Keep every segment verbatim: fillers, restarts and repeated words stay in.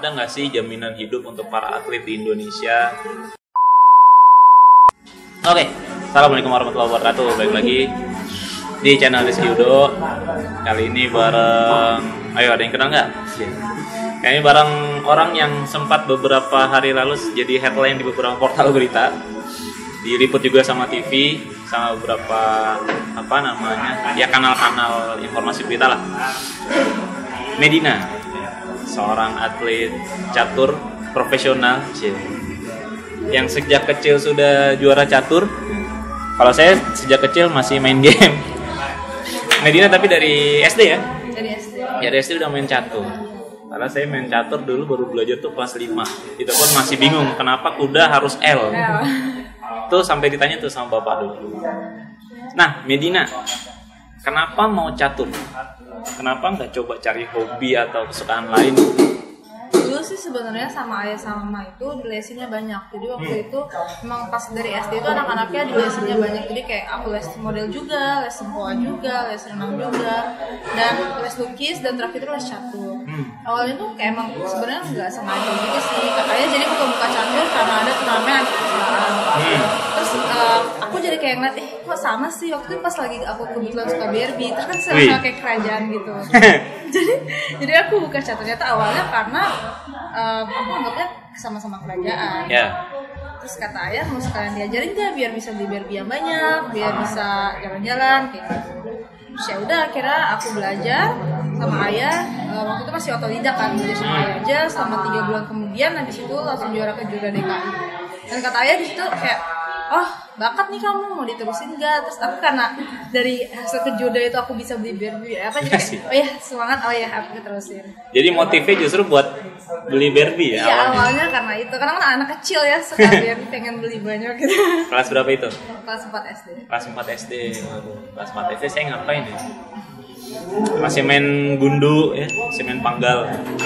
ada nggak sih jaminan hidup untuk para atlet di Indonesia? Oke, okay. Assalamualaikum warahmatullahi wabarakatuh. Balik lagi di channel Rizky Udo. Kali ini bareng, ayo ada yang kenal nggak? Kayaknya bareng orang yang sempat beberapa hari lalu jadi headline di beberapa portal berita, diliput juga sama T V, sama beberapa apa namanya, ya kanal-kanal informasi berita lah. Medina, seorang atlet catur profesional, yang sejak kecil sudah juara catur. Kalau saya sejak kecil masih main game. Medina tapi dari S D ya? Dari S D. Ya dari S D udah main catur. Karena saya main catur dulu baru belajar tuh kelas lima. Itu pun masih bingung kenapa kuda harus L. Tuh sampai ditanya tuh sama bapak dulu. Nah, Medina, kenapa mau catur? Kenapa nggak coba cari hobi atau kesukaan lain? Dulu sih sebenarnya sama ayah sama mama itu lesinnya banyak. Jadi waktu hmm. itu memang pas dari S D itu anak-anaknya di lesinnya banyak. Jadi kayak aku les model juga, les sempoa juga, les renang juga, dan les lukis, dan terakhir itu les catur. Hmm. Awalnya tuh kayak emang sebenarnya nggak sengaja gitu sih. Kakaknya jadi buka-buka catur karena ada turnamen perusahaan. Hmm. Terus uh, aku jadi kayak ngeliat, eh kok sama sih waktu itu pas lagi aku kebetulan suka Barbie, itu kan sama kayak kerajaan gitu. jadi jadi aku buka catur ternyata awalnya karena um, aku anggapnya sama-sama kerajaan. Yeah. Terus kata ayah mau sekalian diajarin gak biar bisa beli Barbie yang banyak, biar bisa jalan-jalan kayak gitu. Terus ya udah akhirnya aku belajar sama ayah. Uh, waktu itu masih otodidak kan, belajar sama ayah aja selama tiga bulan kemudian. Habis itu langsung juara kejuaraan D K I. Dan kata ayah di situ kayak, oh bakat nih kamu, mau diterusin nggak? Terus aku karena dari hasil kejuaraan itu aku bisa beli Barbie apa jadi kayak, oh ya semangat, oh ya aku terusin. Jadi motifnya justru buat beli Barbie ya? Iya awalnya, awalnya karena itu, karena kan anak kecil ya suka Barbie, pengen beli banyak gitu. Kelas berapa itu? Kelas empat S D. Kelas empat S D. Kelas empat S D saya ngapain ya? Masih main gundu ya, masih main panggal.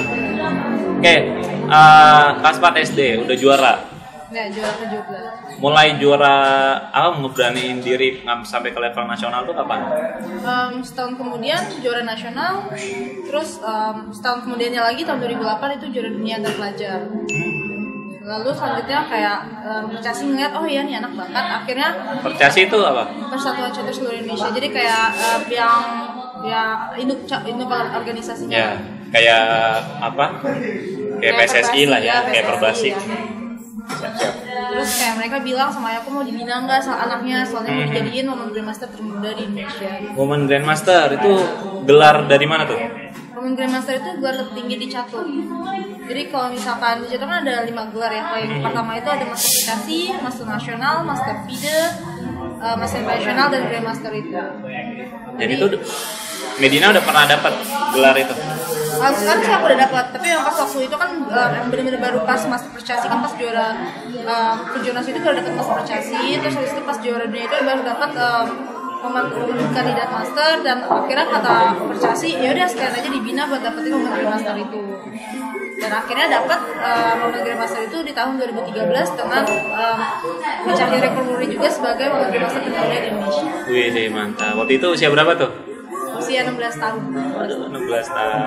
Oke, okay, uh, kelas empat S D udah juara. Nggak, juara tujuh belas. Mulai juara apa ngeberaniin diri sampai ke level nasional tuh kapan? Um, setahun kemudian juara nasional, terus um, setahun kemudiannya lagi tahun dua ribu delapan itu juara dunia antar pelajar. Lalu selanjutnya kayak um, Percasi ngeliat, oh iya nih anak bakat. Akhirnya Percasi itu apa? Persatuan Catur Seluruh Indonesia. Jadi kayak um, yang ya induk induk organisasinya. Ya, kayak apa? Kayak P S S I lah ya, kayak Perbasi. Siap-siap. Terus kayak mereka bilang sama aku mau dibina nggak soal anaknya, soalnya mau dijadiin Women Grandmaster termuda di Indonesia. Women Grandmaster itu gelar dari mana tuh? Women Grandmaster itu gelar tertinggi di catur. Jadi kalau misalkan di catur kan ada lima gelar ya. Kayak yang pertama itu ada Master Aplikasi, Master Nasional, Master Fide, uh, Master Internasional, dan Grandmaster itu. Jadi itu Medina udah pernah dapat gelar itu? Kalau sekarang sih aku udah dapat, tapi yang pas waktu itu kan uh, benar-benar baru pas Master Percasi kan pas juara uh, kejuaraan itu baru dapat Master Percasi, terus habis itu pas juara dunia itu baru dapat uh, kandidat master, dan akhirnya kata Percasi ya udah sekalian aja dibina buat dapetin Women Master itu. Dan akhirnya dapat uh, Women Master itu di tahun dua ribu tiga belas dengan um, mencari rekor muri juga sebagai Women Master termuda di Indonesia. Wih deh mantap. Waktu itu usia berapa tuh? Usia enam belas tahun. Aduh, enam belas tahun.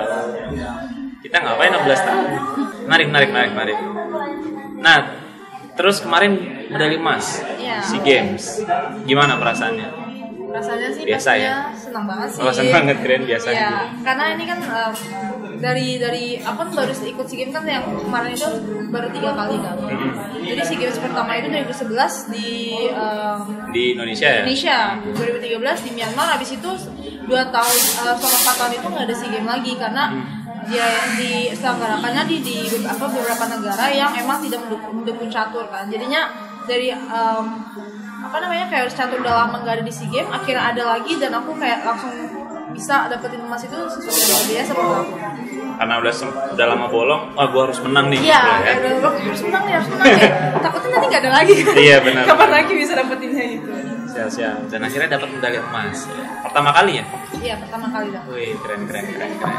Kita ngapain enam belas tahun? Menarik, menarik, menarik, menarik. Nah, terus kemarin medali emas ya. SEA Games. Gimana perasaannya? Rasanya sih biasa ya? Senang banget sih. Oh, senang banget, keren biasa ya, gitu. Karena ini kan um, dari dari aku kan baru ikut SEA Games kan yang kemarin itu baru tiga kali kan. Hmm. Jadi SEA Games pertama itu dua ribu sebelas di um, di Indonesia ya? Indonesia, dua ribu tiga belas di Myanmar, habis itu dua tahun uh, selama empat tahun itu nggak ada SEA Games lagi karena hmm. dia diselenggarakannya di di apa beberapa negara yang emang tidak mendukung, mendukung catur kan. Jadinya dari um, apa namanya kayak catur udah lama nggak ada di SEA Games, akhirnya ada lagi dan aku kayak langsung bisa dapetin emas itu sesuatu yang luar biasa buat aku. Karena udah udah lama bolong, wah gue harus menang nih. Iya, ya. Udah harus menang nih, harus menang ya. Takutnya nanti nggak ada lagi. Iya benar. Kapan lagi bisa dapetinnya itu? Siap-siap. Dan akhirnya dapat medali emas. Pertama kali ya? Iya, pertama kali dong. Wih, keren keren keren keren.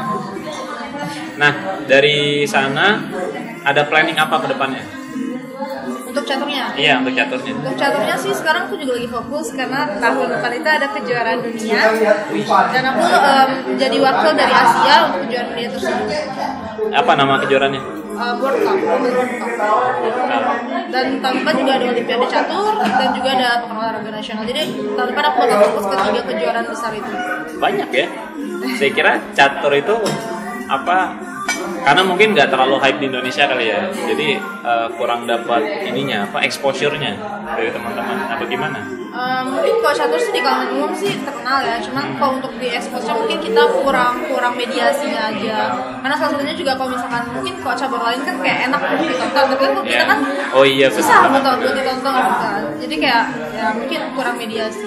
Nah, dari sana ada planning apa ke depannya? Untuk caturnya? Iya, untuk caturnya. Untuk caturnya sih sekarang aku juga lagi fokus karena tahun depan itu ada kejuaraan dunia dan aku um, jadi wakil dari Asia untuk kejuaraan dunia tersebut. Apa nama kejuaraannya? uh, World Cup, World Cup. Dan tahun depan juga ada Olimpiade catur dan juga ada pekan olahraga nasional. Jadi tahun depan aku bakal fokus ke tiga kejuaraan besar itu. Banyak ya. Saya kira catur itu apa? Karena mungkin nggak terlalu hype di Indonesia kali ya. Jadi uh, kurang dapat ininya apa exposure-nya dari teman-teman apa gimana? Uh, mungkin kalau catur sih di kalangan umum sih terkenal ya, cuman kalau untuk di expose mungkin kita kurang kurang mediasinya aja. Karena salah satunya juga kalau misalkan mungkin kalau cabur lain kan kayak enak untuk ditonton, tapi kan kalau kita kan oh iya susah buat buat ditonton kan. Jadi kayak ya mungkin kurang mediasi.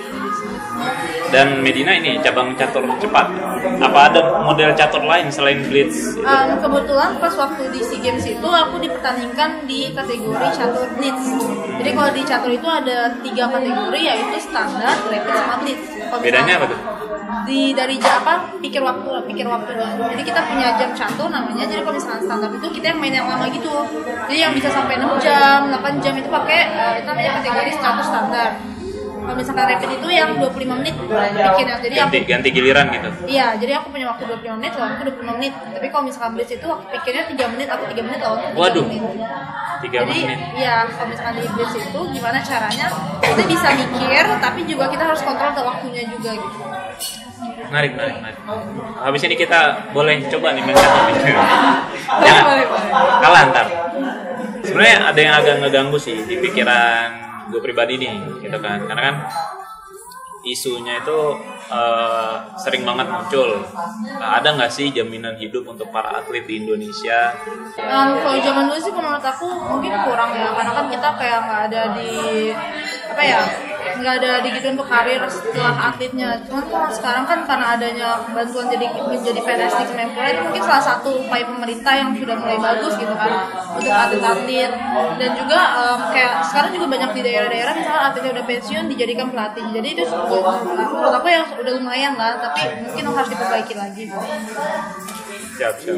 Dan Medina ini cabang catur cepat. Apa ada model catur lain selain blitz? Um, kebetulan pas waktu di SEA Games itu aku dipertandingkan di kategori catur blitz. Jadi kalau di catur itu ada tiga kategori yaitu standar, rapid, sama blitz. Kalo bedanya apa tuh? Di dari apa pikir waktu pikir waktunya. Jadi kita punya jam catur namanya. Jadi kalau misalnya standar itu kita yang main yang lama gitu. Jadi yang bisa sampai enam jam, delapan jam itu pakai uh, itu namanya kategori catur standar. Kalau misalkan rapid itu yang dua puluh lima menit bikinnya. Jadi ganti, aku, ganti giliran gitu? Iya, jadi aku punya waktu dua puluh lima menit, lawan aku dua puluh lima menit. Tapi kalau misalkan blitz itu aku pikirnya tiga menit atau tiga menit lawan aku waduh, menit. tiga Jadi, menit? iya, kalau misalkan di blitz itu gimana caranya kita bisa mikir, tapi juga kita harus kontrol ke waktunya juga gitu. Menarik, menarik, menarik. Habis ini kita boleh coba nih main catur nih. Jangan, kalah ntar. Sebenarnya ada yang agak ngeganggu sih di pikiran gue pribadi nih, gitu kan, karena kan isunya itu uh, sering banget muncul. Uh, ada nggak sih jaminan hidup untuk para atlet di Indonesia? Um, kalau zaman dulu sih menurut aku mungkin kurang ya, karena kan kita kayak nggak ada di apa ya, nggak ada di gitu untuk karir setelah atletnya. Cuman kalau sekarang kan karena adanya bantuan jadi menjadi P N S di Kemenpora itu mungkin salah satu upaya pemerintah yang sudah mulai bagus gitu kan untuk atlet-atlet. Dan juga um, kayak sekarang juga banyak di daerah-daerah misalnya atletnya udah pensiun dijadikan pelatih. Jadi itu menurut aku yang udah lumayan lah, tapi mungkin harus diperbaiki lagi. Siap, siap.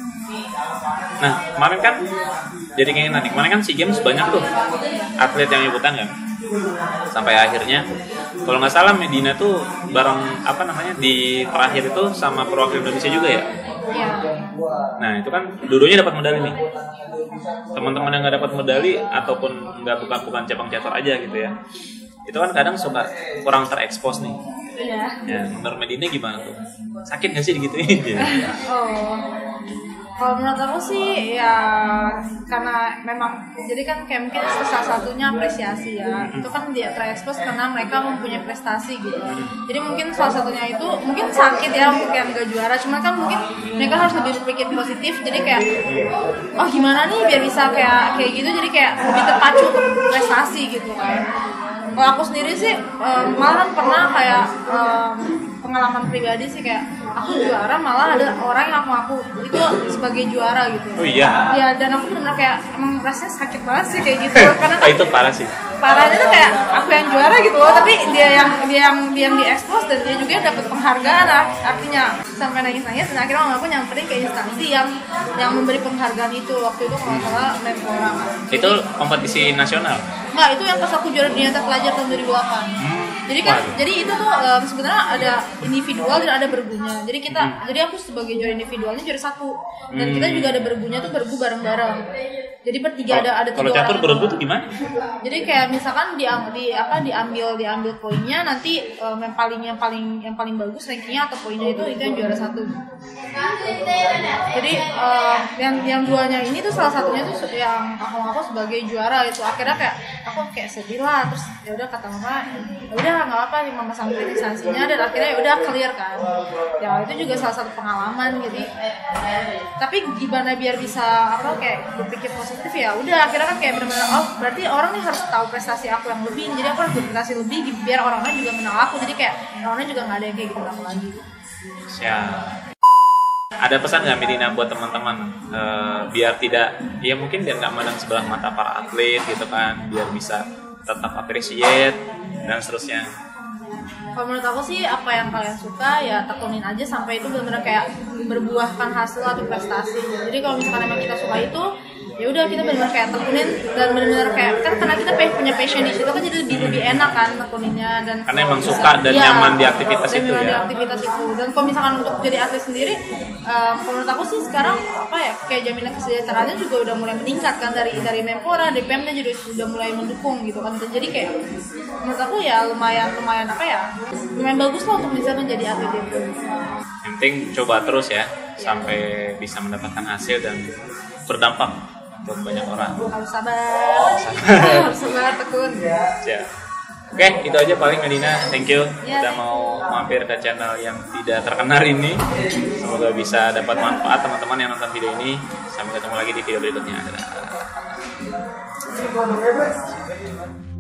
Nah, kemarin kan jadi kayak nanti kemarin kan SEA Games banyak tuh atlet yang ikutan kan. Sampai akhirnya kalau nggak salah Medina tuh bareng apa namanya di terakhir itu sama perwakilan Indonesia juga ya. Iya. Nah itu kan dua-duanya dapat medali nih. Teman-teman yang nggak dapat medali ataupun nggak bukan bukan cabang catur aja gitu ya. Itu kan kadang suka kurang terekspos nih. Iya. Ya, menurut Medina gimana tuh? Sakit nggak sih digituin? Oh. Kalau menurut aku sih ya karena memang jadi kan kayak mungkin salah satunya apresiasi ya, itu kan dia terekspos karena mereka mempunyai prestasi gitu. Jadi mungkin salah satunya itu mungkin sakit ya untuk yang gak juara, cuma kan mungkin mereka harus lebih berpikir positif. Jadi kayak oh gimana nih biar bisa kayak kayak gitu, jadi kayak lebih terpacu untuk prestasi gitu kan. Kalau aku sendiri sih um, malah pernah kayak um, pengalaman pribadi sih kayak aku juara malah ada orang yang aku aku itu sebagai juara gitu. Oh iya. Ya dan aku benar kayak emang rasanya sakit banget sih kayak gitu karena oh, itu parah sih. Parahnya tuh kayak aku yang juara gitu loh, tapi dia yang dia yang dia yang diekspos dan dia juga dapat penghargaan artinya sampai nangis-nangis dan akhirnya aku nyamperin ke instansi yang yang memberi penghargaan itu waktu itu kalau salah Menpora. Itu kompetisi nasional. Enggak, itu yang pas aku juara dunia terpelajar tahun dua ribu delapan. Hmm. Jadi kan Waduh. jadi itu tuh um, sebenarnya ada individual dan ada bergunya. Jadi kita hmm. jadi aku sebagai juara individualnya juara satu dan hmm. kita juga ada bergunya tuh bergu bareng-bareng. Jadi bertiga kalo, ada ada tiga orang. Kalau catur bergu tuh gimana? Jadi kayak misalkan di, di apa diambil diambil poinnya nanti um, yang paling yang paling yang paling bagus rankingnya atau poinnya itu itu yang juara satu. Jadi um, yang yang duanya ini tuh salah satunya tuh yang aku aku sebagai juara itu akhirnya kayak aku kayak sedih lah, terus ya udah kata mama ya udah nggak apa nih mama sampai instansinya dan akhirnya ya udah clear kan. Ya itu juga salah satu pengalaman jadi tapi gimana biar bisa apa kayak berpikir positif ya udah akhirnya kan kayak benar-benar oh berarti orang nih harus tahu prestasi aku yang lebih, jadi aku harus berprestasi lebih biar orang lain juga kenal aku, jadi kayak orang lain juga nggak ada yang kayak gitu aku lagi. Siap. Ada pesan nggak Medina buat teman-teman uh, biar tidak ya mungkin biar nggak mandang sebelah mata para atlet gitu kan, biar bisa tetap appreciate dan seterusnya. Kalau menurut aku sih apa yang kalian suka ya tekunin aja sampai itu benar-benar kayak berbuahkan hasil atau prestasi. Jadi kalau misalkan emang kita suka itu ya ya udah kita benar-benar kayak tekunin dan benar-benar kayak kan karena kita punya passion di situ kan jadi lebih lebih enak kan tekuninnya dan karena emang suka dan ya, nyaman di aktivitas dan itu nyaman ya. di aktivitas itu. Dan kalau misalkan untuk jadi atlet sendiri, um, menurut aku sih sekarang apa ya kayak jaminan kesejahteraannya juga udah mulai meningkat kan dari dari Menpora, dari Pemda juga sudah mulai mendukung gitu kan. Jadi kayak menurut aku ya lumayan lumayan apa ya lumayan bagus lah untuk bisa menjadi atlet itu. Yang penting coba terus ya sampai bisa mendapatkan hasil dan berdampak untuk banyak orang. Harus sabar, harus sabar, tekun. Ya. Oke, itu aja paling Medina. Thank you Ya, udah thank mau mampir ke channel yang tidak terkenal ini. Semoga bisa dapat manfaat teman-teman yang nonton video ini. Sampai ketemu lagi di video berikutnya. Dadah.